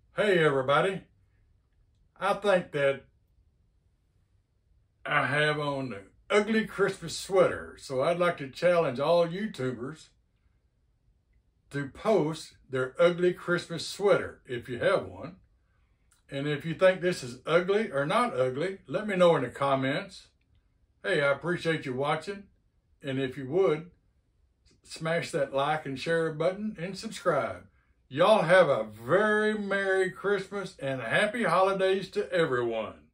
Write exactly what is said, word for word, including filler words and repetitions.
Hey everybody, I think that I have on the ugly Christmas sweater, so I'd like to challenge all YouTubers to post their ugly Christmas sweater if you have one. And if you think this is ugly or not ugly, let me know in the comments. Hey, I appreciate you watching, and if you would, smash that like and share button and subscribe. Y'all have a very Merry Christmas and Happy Holidays to everyone.